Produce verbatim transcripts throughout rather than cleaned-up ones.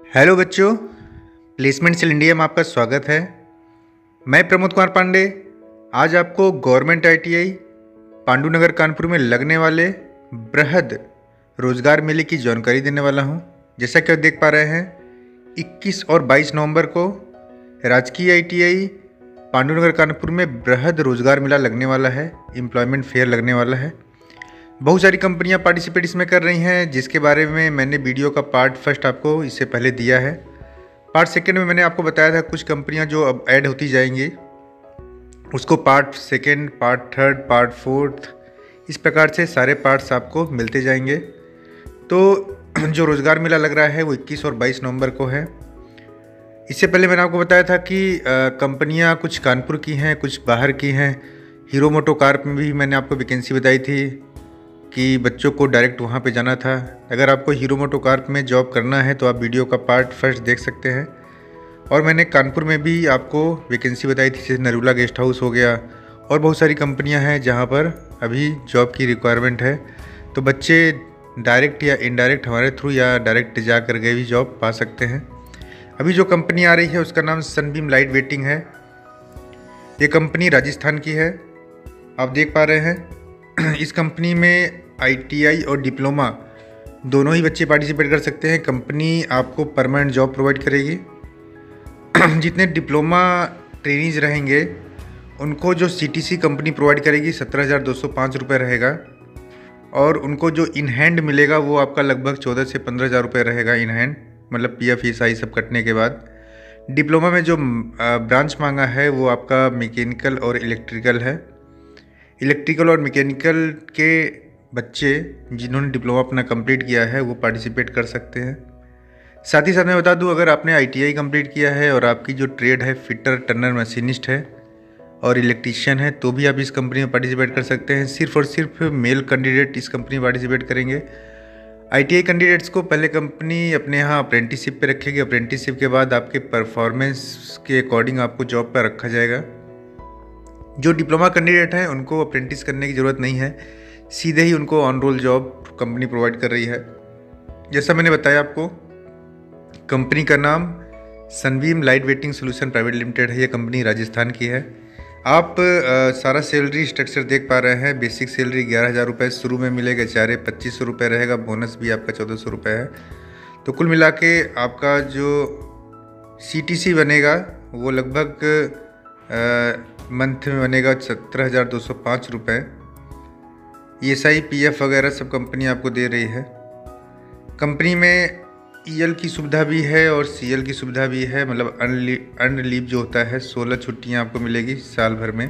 Hello बच्चों, placement cell India में आपका स्वागत है। मैं प्रमोद कुमार पांडे आज आपको गवर्नमेंट आईटीआई पांडुनगर कानपुर में लगने वाले बृहद रोजगार मेले की जानकारी देने वाला हूं। जैसा कि आप देख पा रहे हैं, इक्कीस और बाईस नवंबर को राजकीय आईटीआई पांडुनगर कानपुर में बृहद रोजगार मेला लगने वाला है, एम्प्लॉयमेंट फेयर लगने वाला है। बहुत सारी कंपनियां पार्टिसिपेट इसमें कर रही हैं, जिसके बारे में मैंने वीडियो का पार्ट फर्स्ट आपको इससे पहले दिया है। पार्ट सेकंड में मैंने आपको बताया था कुछ कंपनियां जो अब ऐड होती जाएंगी, उसको part second, part third, part fourth, इस प्रकार से सारे पार्ट्स आपको मिलते जाएंगे। तो जो रोज़गार मेला लग रहा है वो इक्कीस और बाईस नवंबर को है। इससे पहले मैंने आपको बताया था कि कंपनियाँ कुछ कानपुर की हैं, कुछ बाहर की हैं। हीरो मोटोकॉर्प में भी मैंने आपको वैकेंसी बताई थी कि बच्चों को डायरेक्ट वहाँ पे जाना था। अगर आपको हीरो मोटोकॉर्प में जॉब करना है तो आप वीडियो का पार्ट फर्स्ट देख सकते हैं। और मैंने कानपुर में भी आपको वैकेंसी बताई थी, जैसे नरूला गेस्ट हाउस हो गया, और बहुत सारी कंपनियां हैं जहाँ पर अभी जॉब की रिक्वायरमेंट है। तो बच्चे डायरेक्ट या इनडायरेक्ट हमारे थ्रू या डायरेक्ट जा कर के भी जॉब पा सकते हैं। अभी जो कंपनी आ रही है उसका नाम सनबीम लाइट वेटिंग है। ये कंपनी राजस्थान की है, आप देख पा रहे हैं। इस कंपनी में आईटीआई और डिप्लोमा दोनों ही बच्चे पार्टिसिपेट कर सकते हैं। कंपनी आपको परमानेंट जॉब प्रोवाइड करेगी। जितने डिप्लोमा ट्रेनीज रहेंगे उनको जो सीटीसी कंपनी प्रोवाइड करेगी सत्रह हज़ार दो सौ पाँच रुपये रहेगा, और उनको जो इन हैंड मिलेगा वो आपका लगभग चौदह से पंद्रह हज़ार रुपये रहेगा इन हैंड, मतलब पी एफ ईएसआई सब कटने के बाद। डिप्लोमा में जो ब्रांच मांगा है वो आपका मैकेनिकल और इलेक्ट्रिकल है। इलेक्ट्रिकल और मैकेनिकल के बच्चे जिन्होंने डिप्लोमा अपना कंप्लीट किया है वो पार्टिसिपेट कर सकते हैं। साथ ही साथ मैं बता दूं, अगर आपने आईटीआई कंप्लीट किया है और आपकी जो ट्रेड है फिटर, टर्नर, मशीनिस्ट है और इलेक्ट्रीशियन है, तो भी आप इस कंपनी में पार्टिसिपेट कर सकते हैं। सिर्फ और सिर्फ मेल कैंडिडेट इस कंपनी में पार्टिसिपेट करेंगे। आईटीआई कैंडिडेट्स को पहले कंपनी अपने यहाँ अप्रेंटिसशिप पे रखेगी। अप्रेंटिसशिप के बाद आपके परफॉर्मेंस के अकॉर्डिंग आपको जॉब पर रखा जाएगा। जो डिप्लोमा कैंडिडेट हैं उनको अप्रेंटिस करने की ज़रूरत नहीं है, सीधे ही उनको on roll job company provide कर रही है। जैसा मैंने बताया आपको, कंपनी का नाम Sunbeam Light Weighting Solution Private Limited है। ये कंपनी राजस्थान की है। आप आ, सारा सैलरी स्ट्रक्चर देख पा रहे हैं। बेसिक सैलरी ग्यारह हज़ार रुपये शुरू में मिलेगा, चारे पच्चीस सौ रुपये रहेगा, बोनस भी आपका चौदह सौ रुपये है। तो कुल मिला के आपका जो सीटीसी बनेगा वो लगभग मंथ में बनेगा सत्रह हज़ार दो सौ पाँच रुपये। ईएसआई, पीएफ वगैरह सब कंपनी आपको दे रही है। कंपनी में ईएल की सुविधा भी है और सीएल की सुविधा भी है, मतलब अर्न लीव जो होता है, सोलह छुट्टियां आपको मिलेगी साल भर में।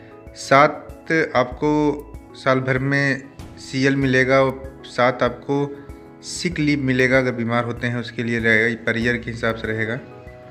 सात आपको साल भर में सीएल मिलेगा और सात आपको सिक लीव मिलेगा, अगर बीमार होते हैं उसके लिए रहेगा, पर ईयर के हिसाब से रहेगा।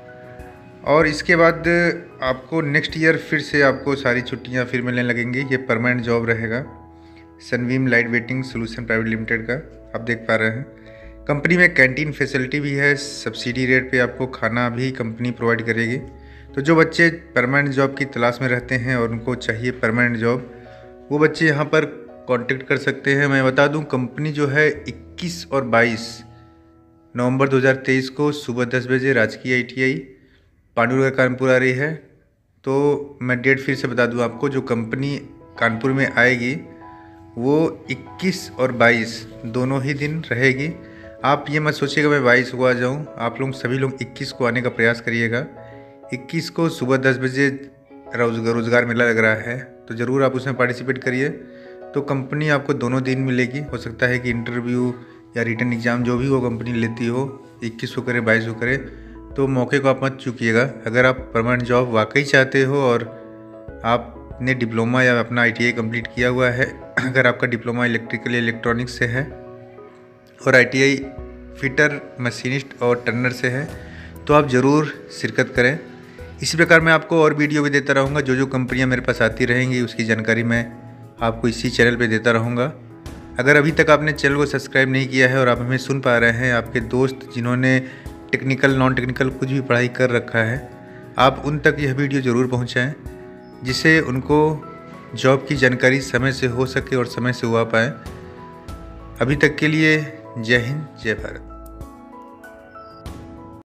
और इसके बाद आपको नेक्स्ट ईयर फिर से आपको सारी छुट्टियाँ फिर मिलने लगेंगी। ये परमानेंट जॉब रहेगा Sunbeam Light Weighting Solution Private Limited का, आप देख पा रहे हैं। कंपनी में कैंटीन फैसिलिटी भी है, सब्सिडी रेट पे आपको खाना भी कंपनी प्रोवाइड करेगी। तो जो बच्चे परमानेंट जॉब की तलाश में रहते हैं और उनको चाहिए परमानेंट जॉब, वो बच्चे यहाँ पर कांटेक्ट कर सकते हैं। मैं बता दूँ, कंपनी जो है इक्कीस और बाईस नवंबर दो हज़ार तेईस को सुबह दस बजे राजकीय आईटीआई पांडुनगर कानपुर आ रही है। तो मैं डेट फिर से बता दूँ आपको, जो कंपनी कानपुर में आएगी वो इक्कीस और बाईस दोनों ही दिन रहेगी। आप ये मत सोचिएगा मैं बाईस को आ जाऊँ, आप लोग सभी लोग इक्कीस को आने का प्रयास करिएगा। इक्कीस को सुबह दस बजे रोजगार रोजगार मेला लग रहा है, तो ज़रूर आप उसमें पार्टिसिपेट करिए। तो कंपनी आपको दोनों दिन मिलेगी। हो सकता है कि इंटरव्यू या रिटर्न एग्ज़ाम जो भी वो कंपनी लेती हो, इक्कीस को करे, बाईस को करे, तो मौके को आप मत चूकिएगा। अगर आप परमानेंट जॉब वाकई चाहते हो और आपने डिप्लोमा या अपना आईटीआई कंप्लीट किया हुआ है, अगर आपका डिप्लोमा इलेक्ट्रिकल या इलेक्ट्रॉनिक्स से है और आईटीआई फिटर, मशीनिस्ट और टर्नर से है, तो आप ज़रूर शिरकत करें। इसी प्रकार मैं आपको और वीडियो भी देता रहूँगा। जो जो कंपनियां मेरे पास आती रहेंगी उसकी जानकारी मैं आपको इसी चैनल पे देता रहूँगा। अगर अभी तक आपने चैनल को सब्सक्राइब नहीं किया है और आप हमें सुन पा रहे हैं, आपके दोस्त जिन्होंने टेक्निकल, नॉन टेक्निकल कुछ भी पढ़ाई कर रखा है, आप उन तक यह वीडियो ज़रूर पहुँचाएँ, जिससे उनको जॉब की जानकारी समय से हो सके और समय से हुआ पाए। अभी तक के लिए जय हिंद, जय भारत।